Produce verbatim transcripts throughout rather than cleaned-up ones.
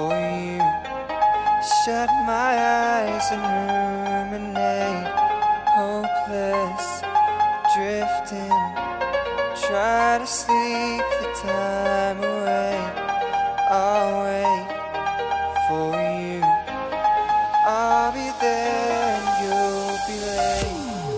for you. Shut my eyes and ruminate, hopeless, drifting. Try to sleep the time away. I'll wait for you. I'll be there and you'll be late.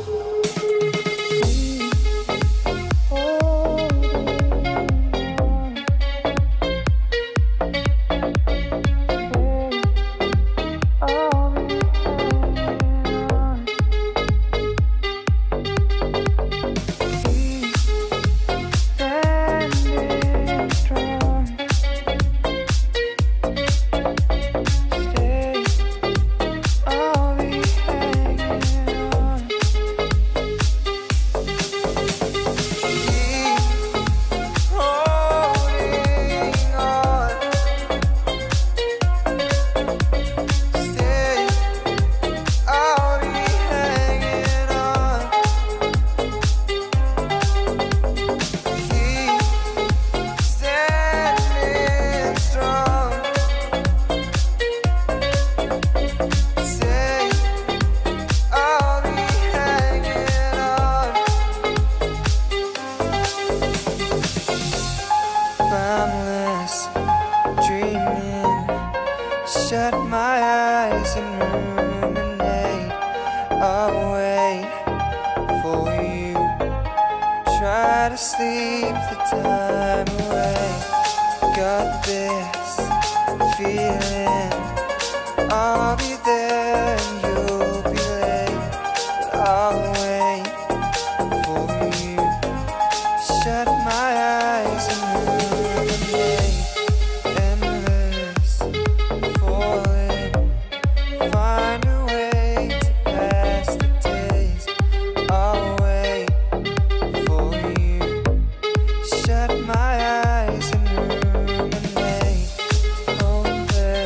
Boundless, dreaming. Shut my eyes and ruminate. I'll wait for you. Try to sleep the time away. Got this feeling I'll be there and you'll be late, but I'll wait for you. Shut my eyes and ruminate. Endless, falling. Find a way to pass the days. I'll wait for you. Shut my eyes and ruminate. Hopeless.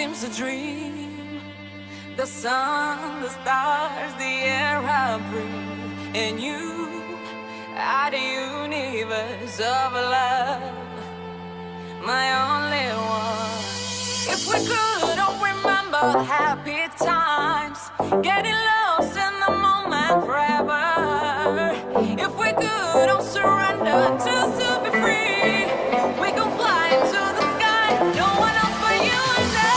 seems a dream. The sun, the stars, the air I breathe, and you are the universe of love, my only one. If we could all remember the happy times, getting lost in the moment forever. If we could all surrender just to be free, we could fly into the sky, no one else but you and I.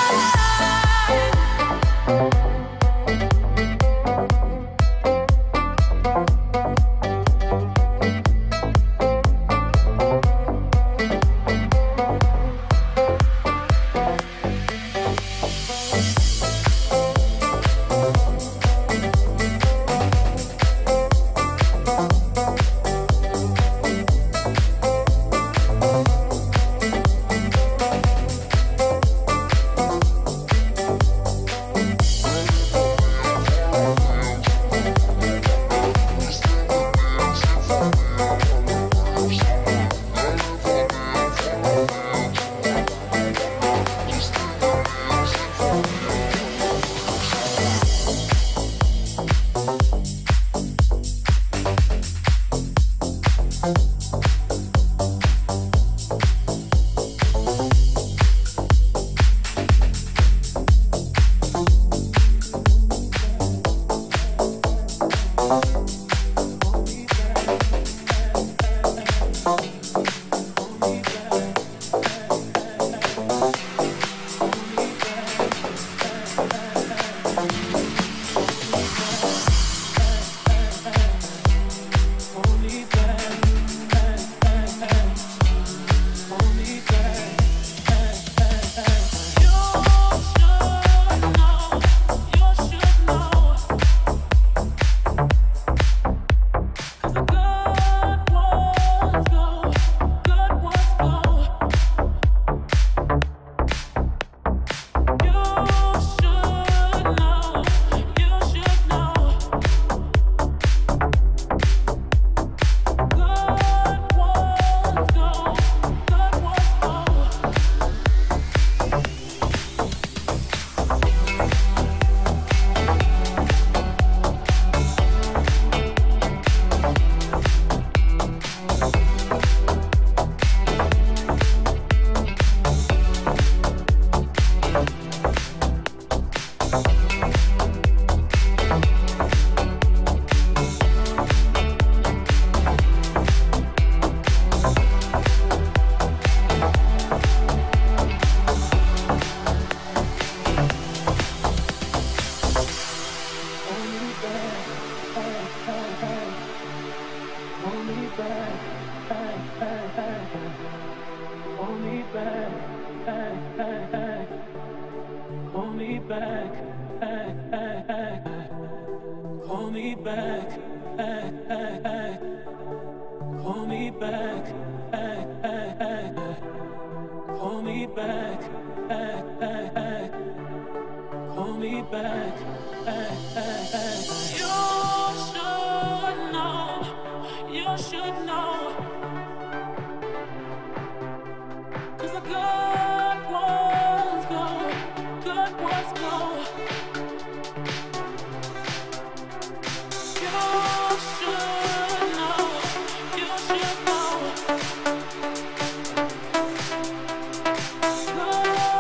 Love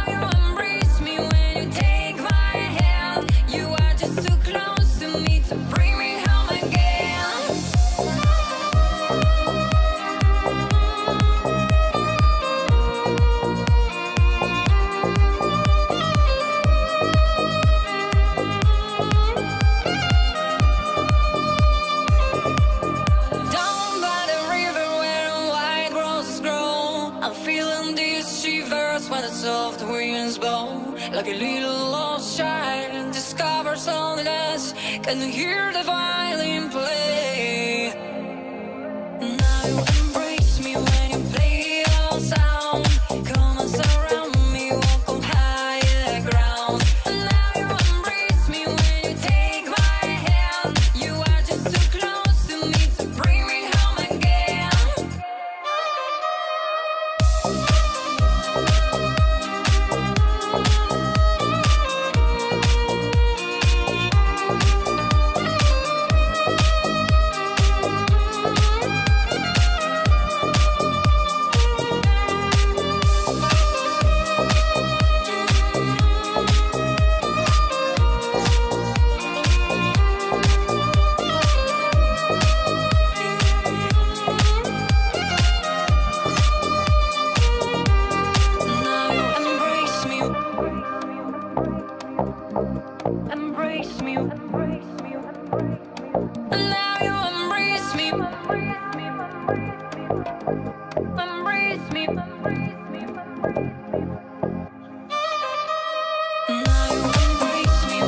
Like a little lost child discovers loneliness. Can you hear the violin play? Now you embrace me when you play your sound. Come and surround me, walk on higher ground. Now you embrace me when you take my hand. You are just too close to me to bring me home again. Embrace me, embrace me, now you embrace me, embrace me, embrace me, embrace me, now you embrace me,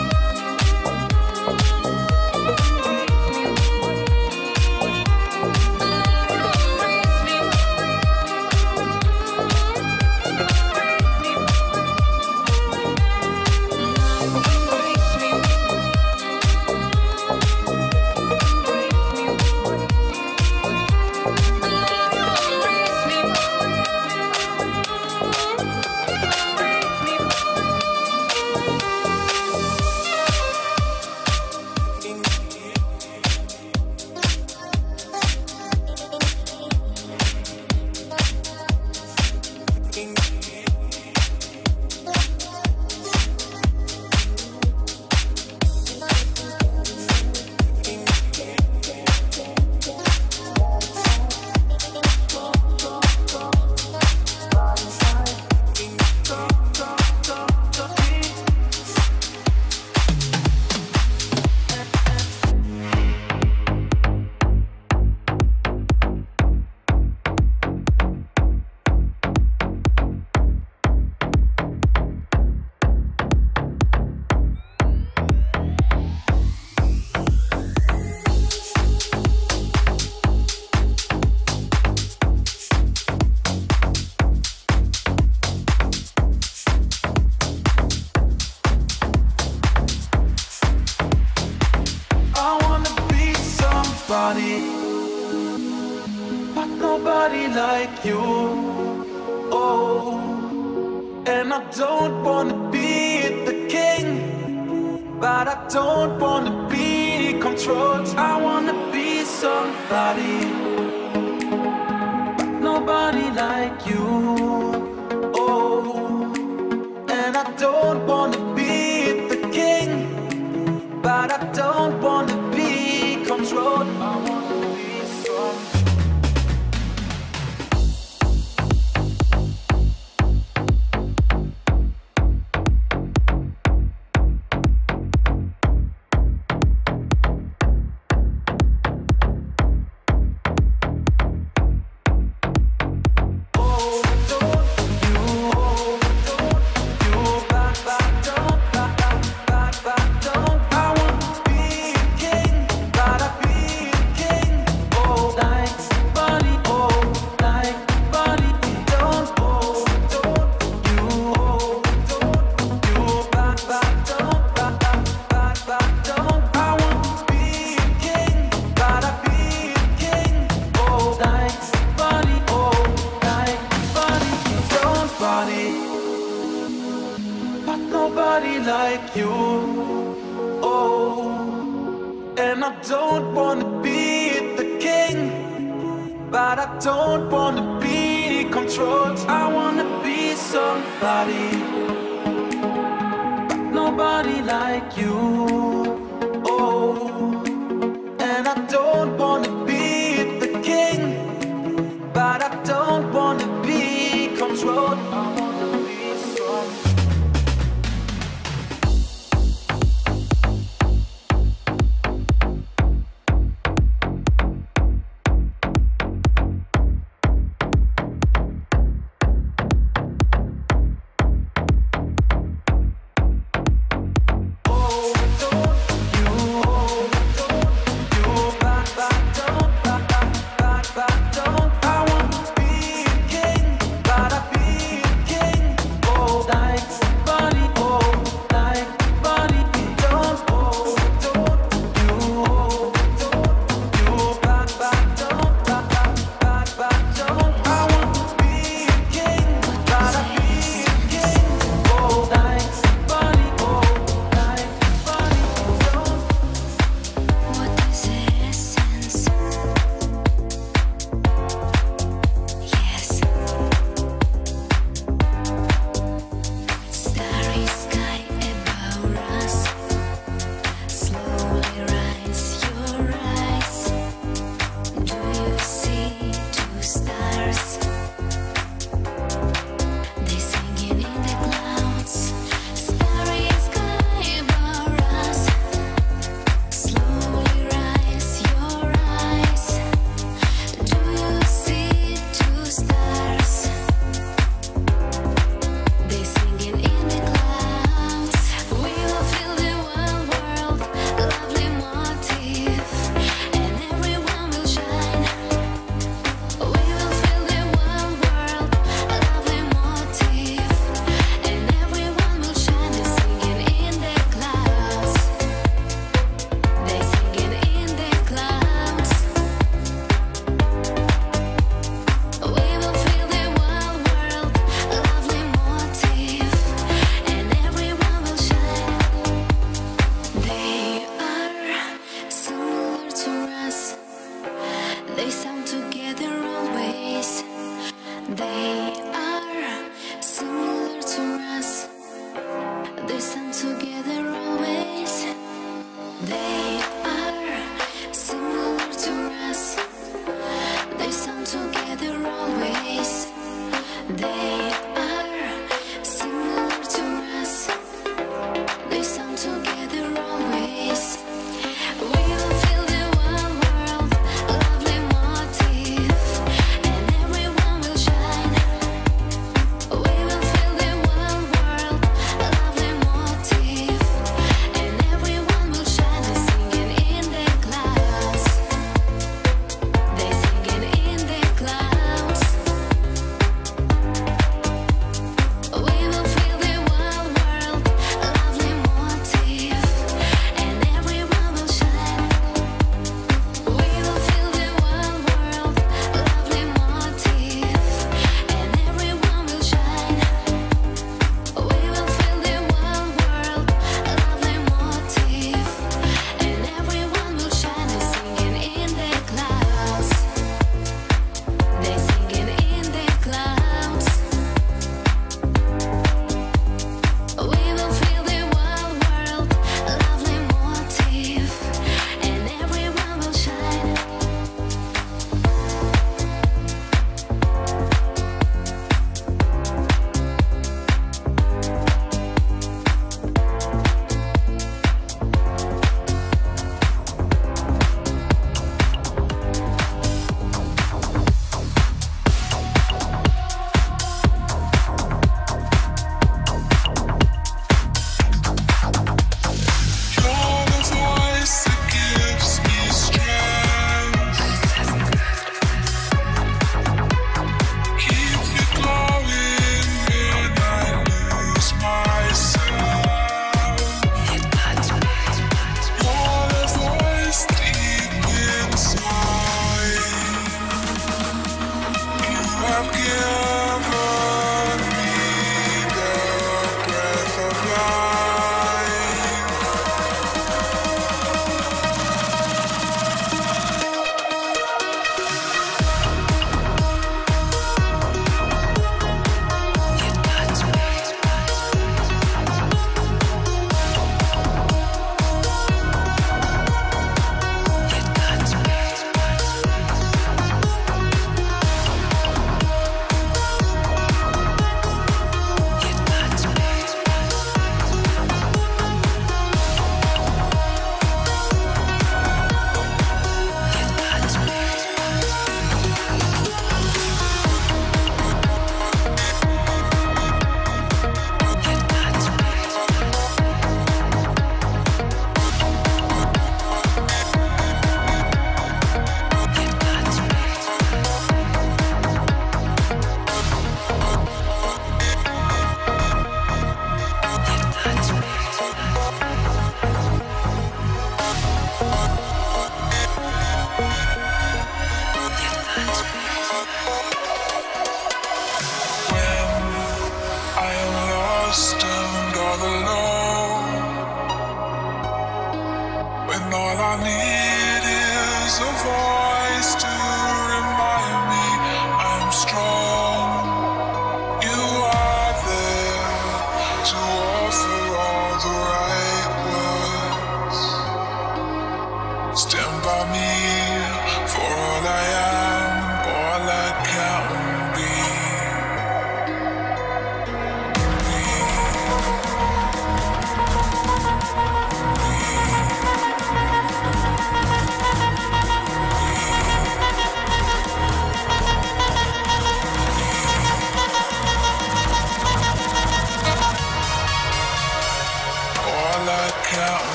but nobody like you. Oh, and I don't wanna be the king, but I don't wanna be controlled. I wanna be somebody, but nobody like you. Oh, and I don't wanna be the king, but I don't wanna be controlled. I wanna be somebody. Nobody like you. Oh, and I don't wanna be the king, but I don't wanna be controlled. I wanna be somebody, but nobody like you. Oh, and I don't wanna be the king, but I don't wanna be controlled. I wanna be somebody. Oh, don't to offer all the right words. Stand by me for all I am, all I can be.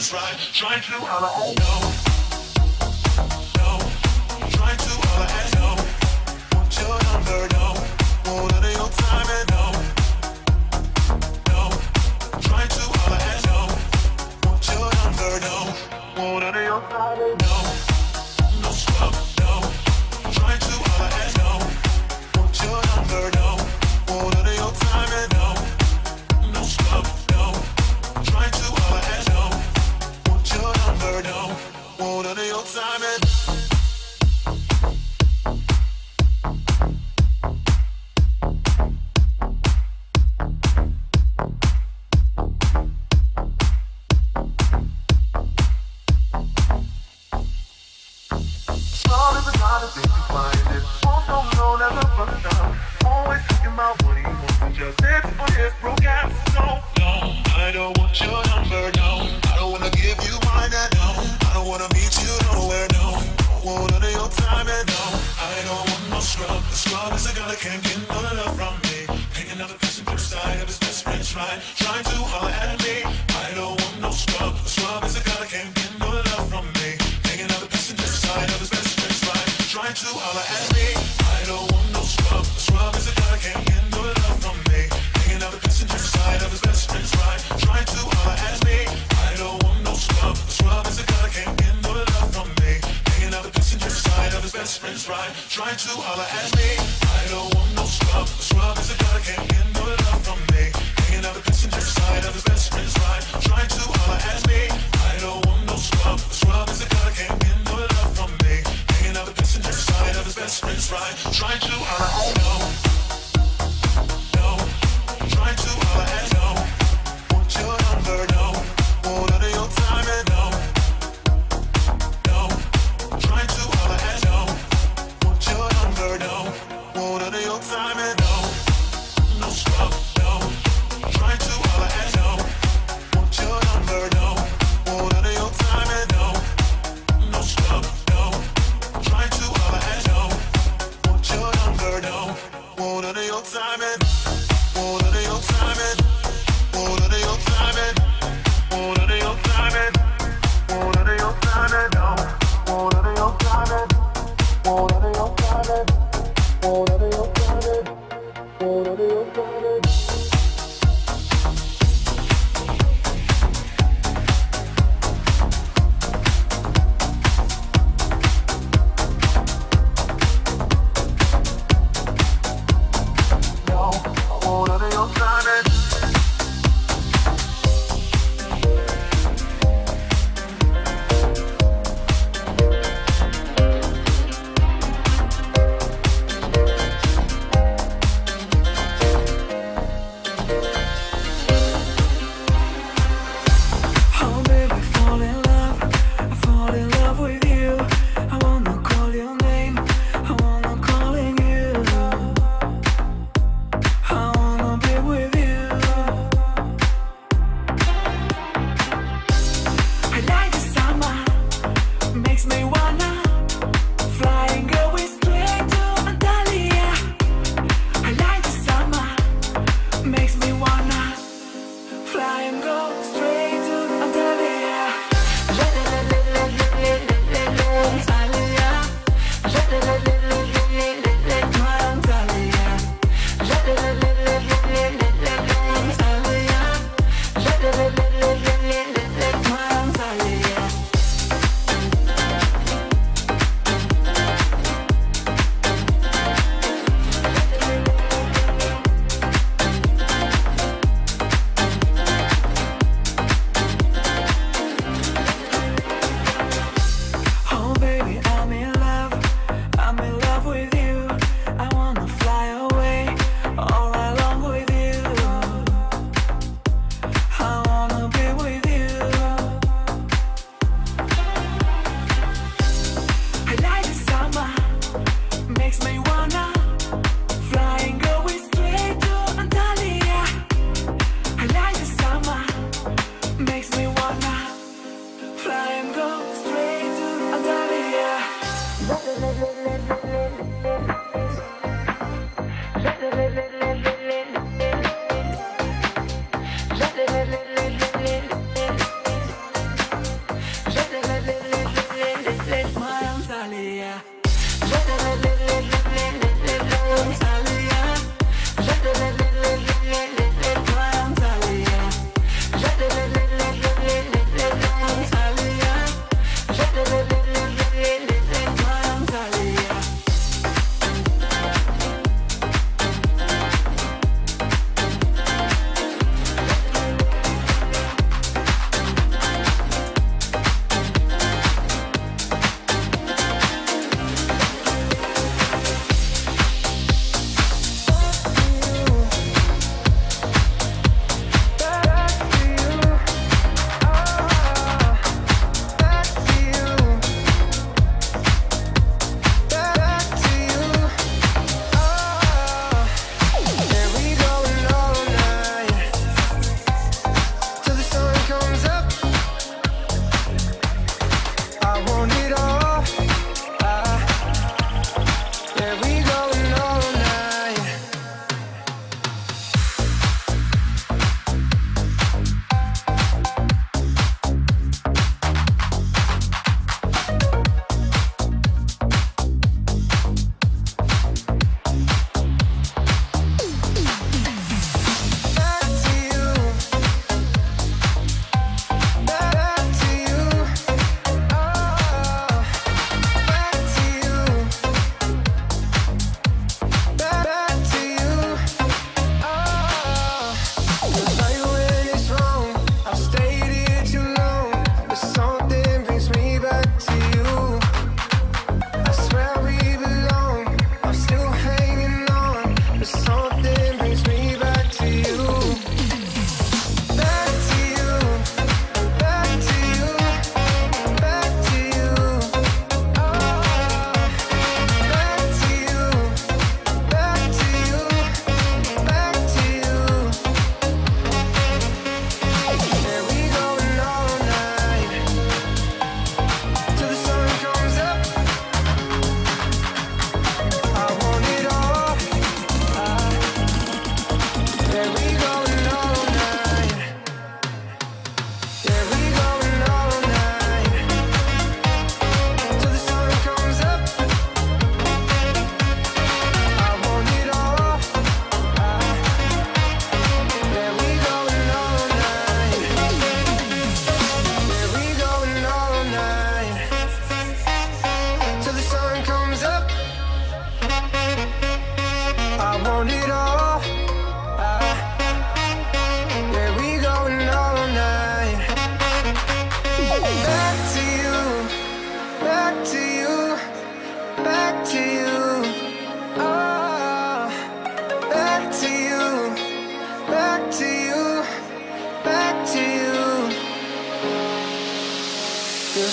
friends right. Trying to holler at no, no. Trying to holler at no. Want your number, no. Want it in your time and no, no. Trying to holler at no. Want your number, no. Want it in your time and no, no scrub, no. Trying to holler at no. Want your number, no. Want it in your time and no, no scrub, no. Trying to holler at no. Want your number, no. Want it in your time and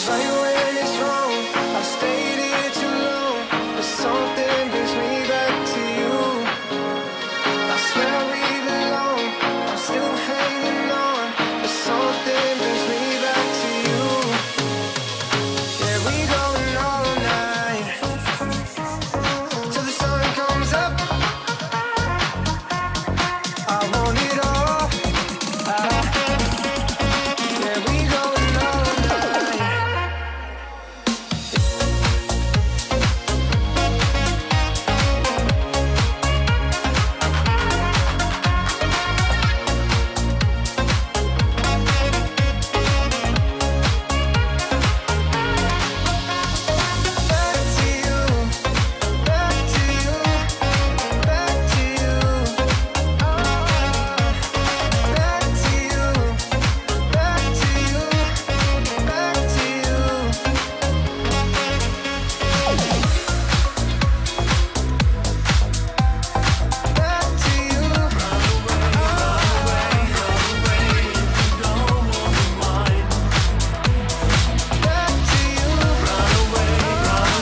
right when it's wrong. I've stayed here too long, but something brings me back to you. That's where we belong. I'm still hanging on, but something brings me back to you. Yeah, we going all night till the sun comes up. I want it all. I, yeah, we going all night. Back to you, back to you, back to you. Ah, back to you, back to you, back to you. Back to you. Back to you.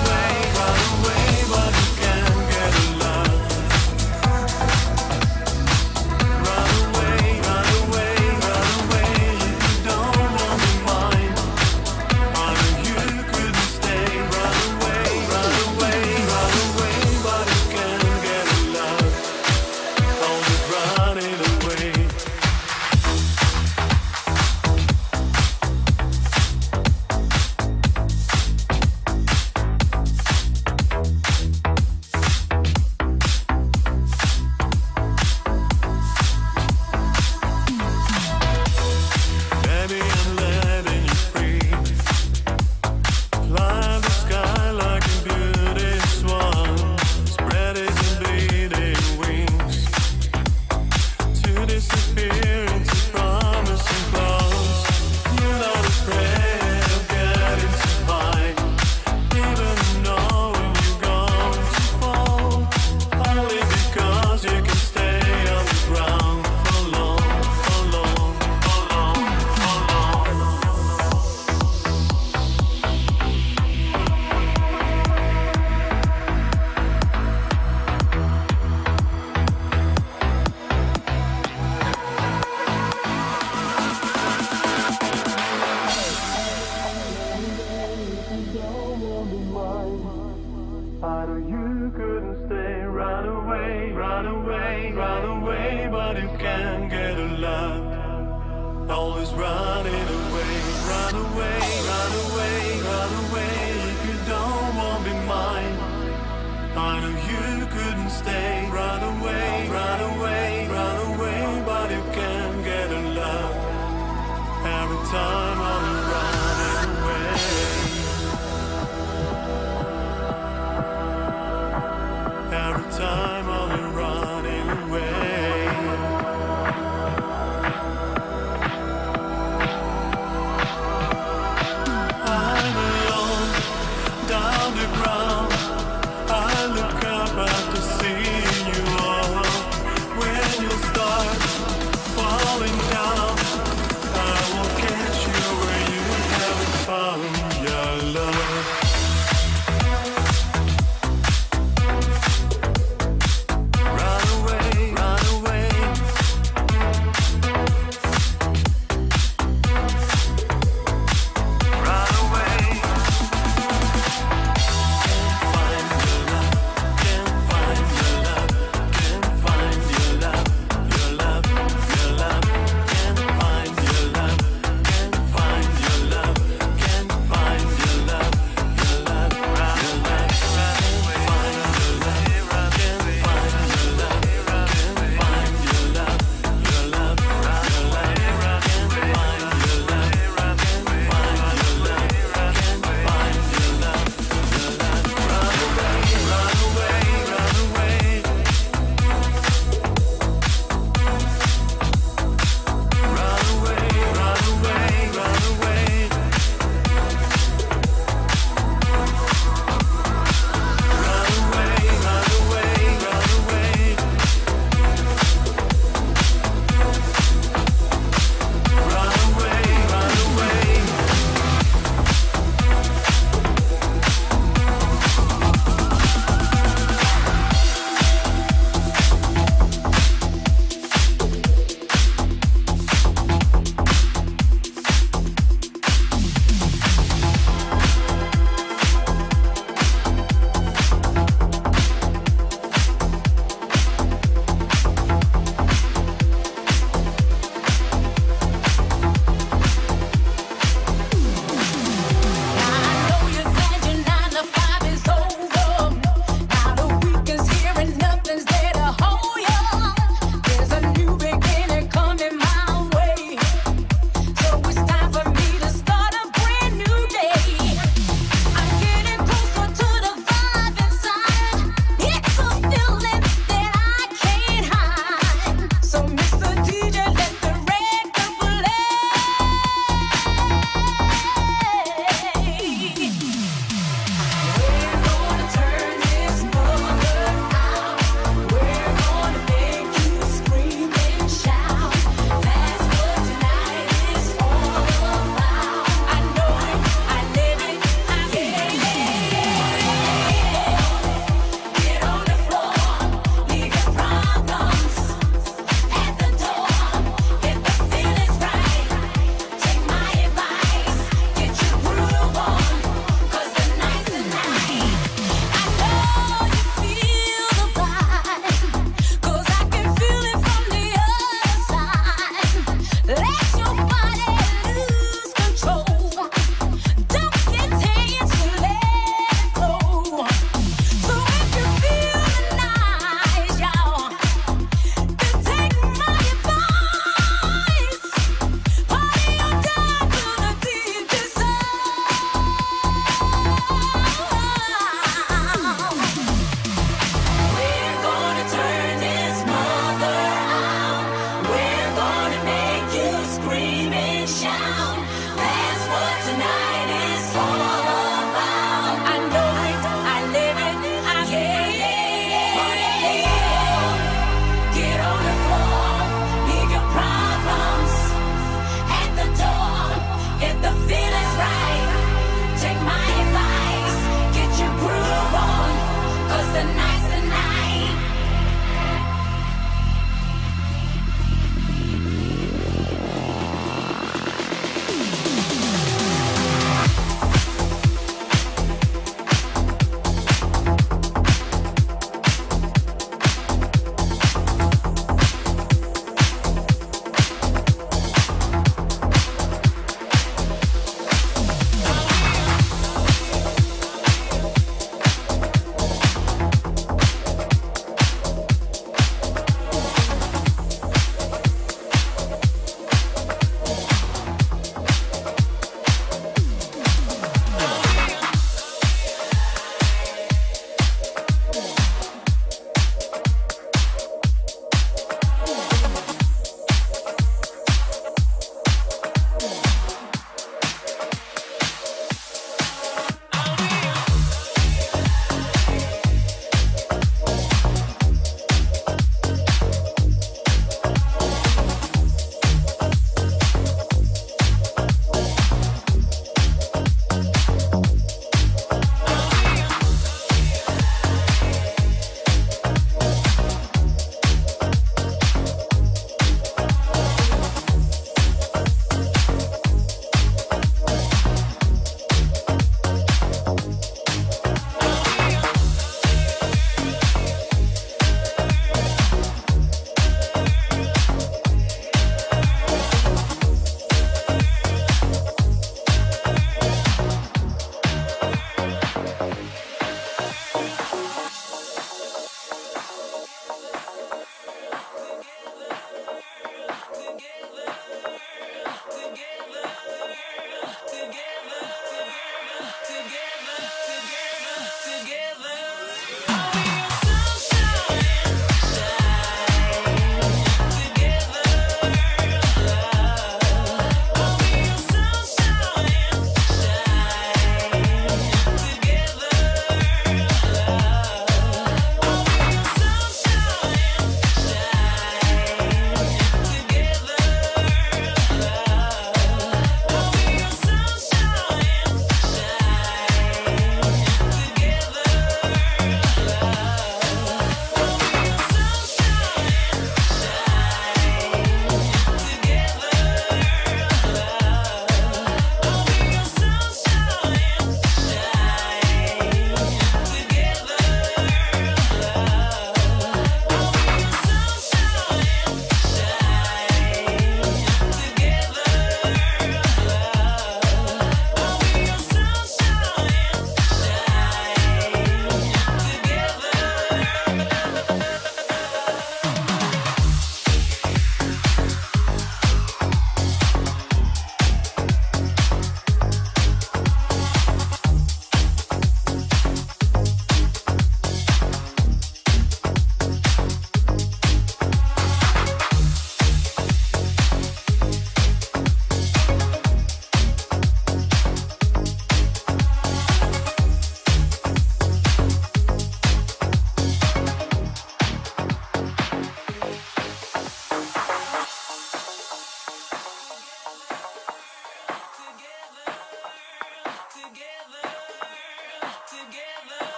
Baby, I'm letting you free. Fly the sky like a beauty swan, spreading and bleeding wings to disappear into promising clouds. You're not afraid of getting too high, even knowing you're going to fall, only because you can stay on the ground for long, for long, for long, for long. I know you couldn't stay, run away, run away, run away, but you can't get a love. Always running away, run away, run away, run away, if you don't want me mine. I know you couldn't stay, run away, run away, run away, but you can't get a love. Every time I'm running away. Every time I'm running away. I'm alone, down the ground. I look up after seeing you all. When you start falling down, I will catch you where you haven't found. Yeah.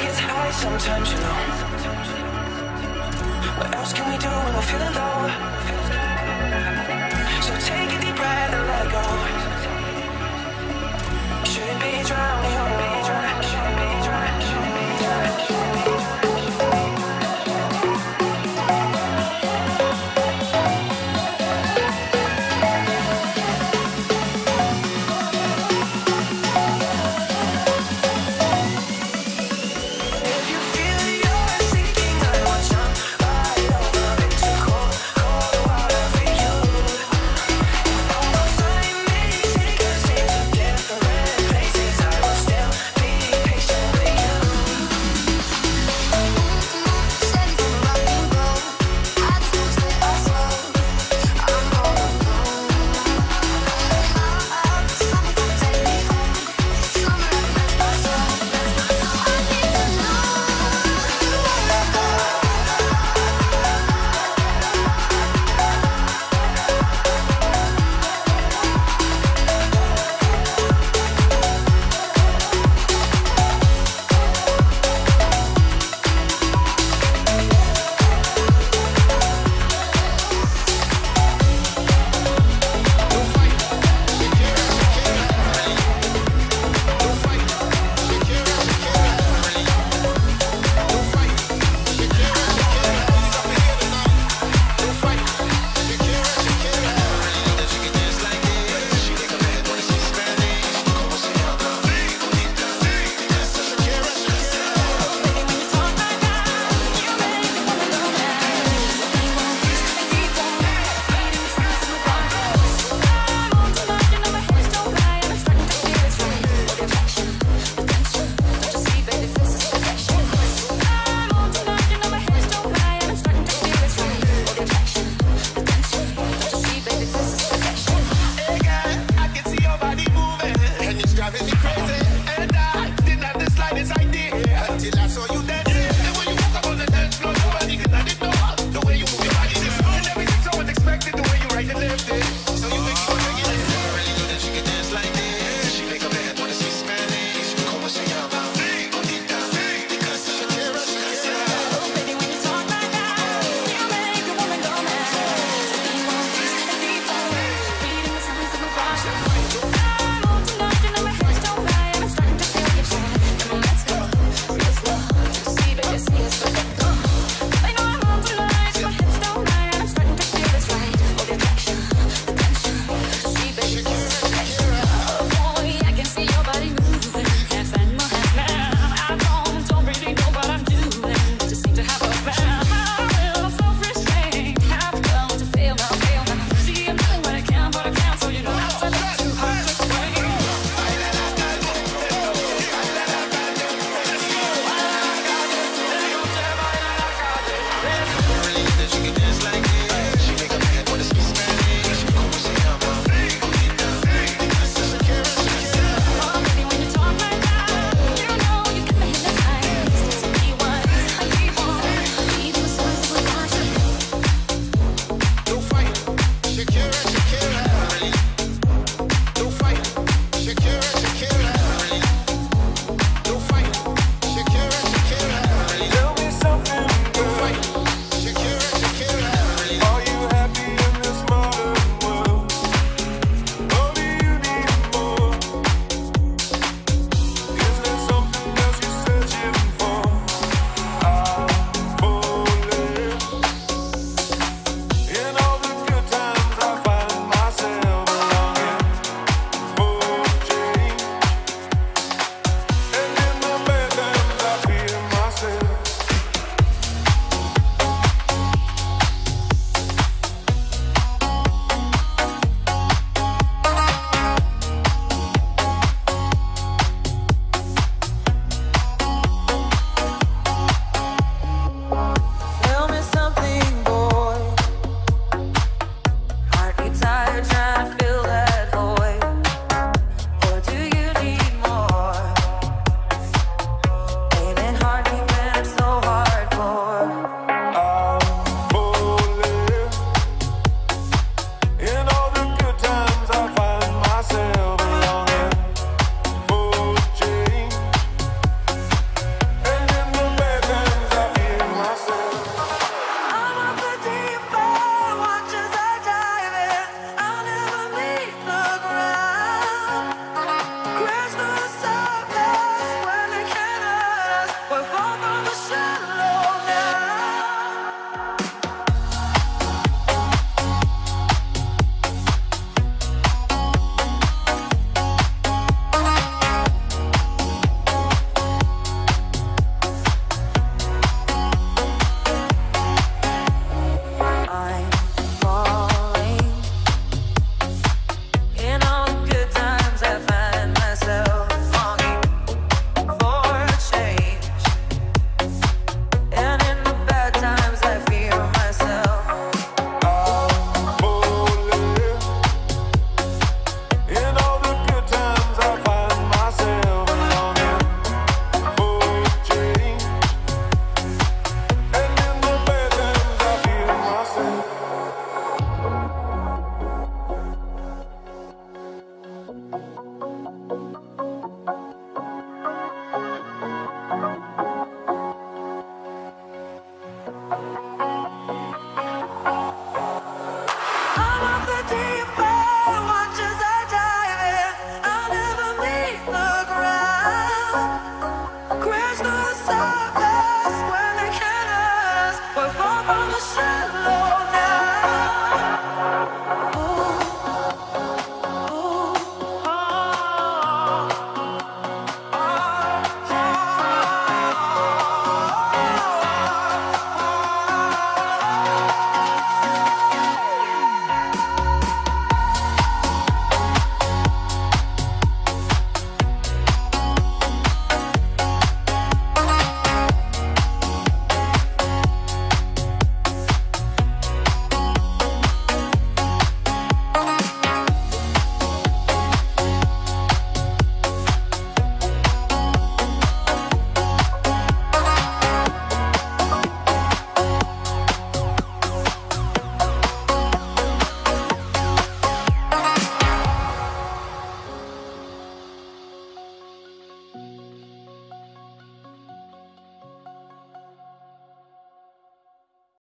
gets high sometimes, you know. What else can we do when we're feeling low? So take a deep breath and let it go.